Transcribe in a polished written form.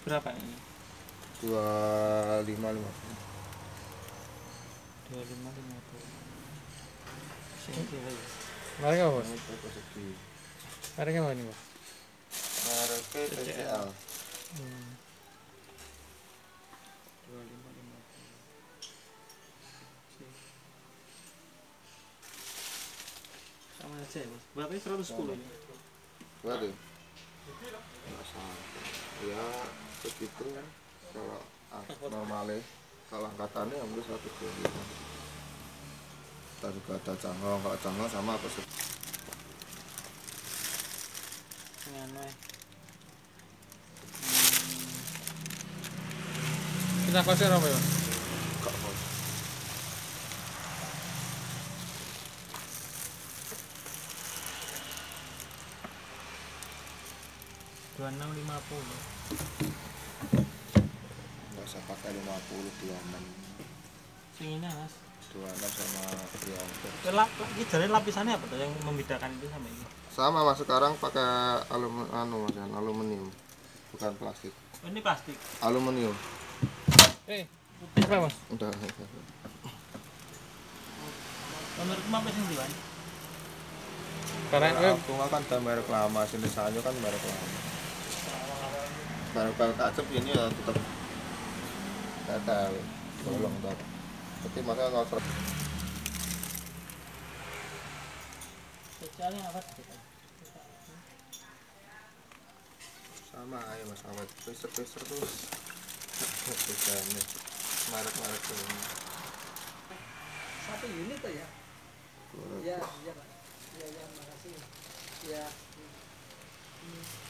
Berapa ini? 25.50. 25.50. Sini ya. Merek apa, Bos? Ini toko segi. Mereknya apa nih, Bos? Mereknya TCL. 25.50. Sama aja ya, Mas. Berapa ini? 110 ini? Waduh. Nggak sampai. Ya segitu kan. Kalau normalnya, kalau angkatannya hampir 125. Kita juga ada cangkong, kalau cangkong sama apa sih? Nganu ya. Kita kosir apa ya, Bos? Enggak kok. Rp26.50. Nggak usah pakai 50, 26. Sing ini, Mas. 26 sama 3. Ini jadi lapisannya apa tuh yang membedakan itu sama ini? Sama Mas, sekarang pakai aluminium, bukan plastik. Oh, ini plastik. Aluminium. Apa, Mas? Udah. Menurutmu apa sih Diwan? Karena Aku kan udah merek lama, sini sanyo kan merek lama. Merek kacep ini ya tetap kata bolong tetap. Tapi makanya ngosor. Spesialnya apa sih? Sama aja Mas awet. Peser terus. Biasanya merek ini. 1 unit tuh ya? Iya, iya Pak. Iya, makasih. Ya.